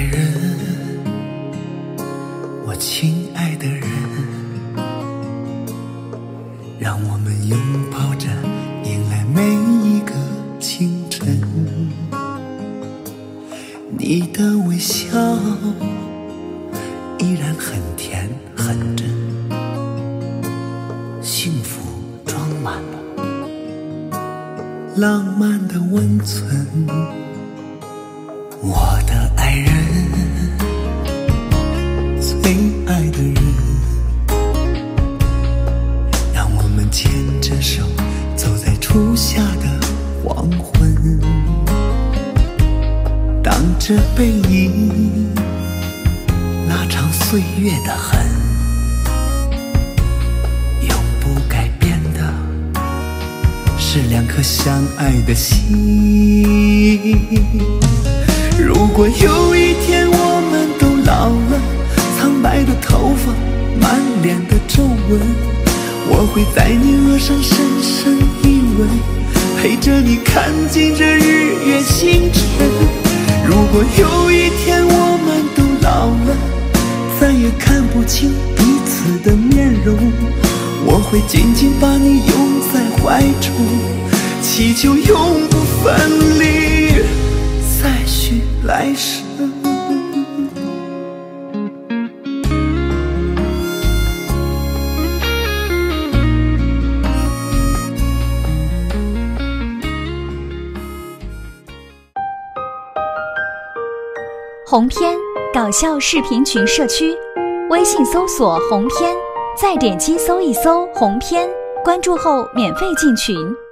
人，我亲爱的人，让我们拥抱着迎来每一个清晨。你的微笑依然很甜很真，幸福装满了浪漫的温存。我的爱人，最爱的人，让我们牵着手走在初夏的黄昏，当这背影拉长岁月的痕，永不改变的是两颗相爱的心。如果有一天我们都老了，苍白的头发，满脸的皱纹，我会在你额上深深一吻，陪着你看尽这日月星辰。如果有一天我们都老了，再也看不清彼此的面容，我会紧紧把你拥在怀中，祈求永不分离，再续来生。 鸿篇搞笑视频群社区，微信搜索鸿篇，再点击搜一搜鸿篇，关注后免费进群。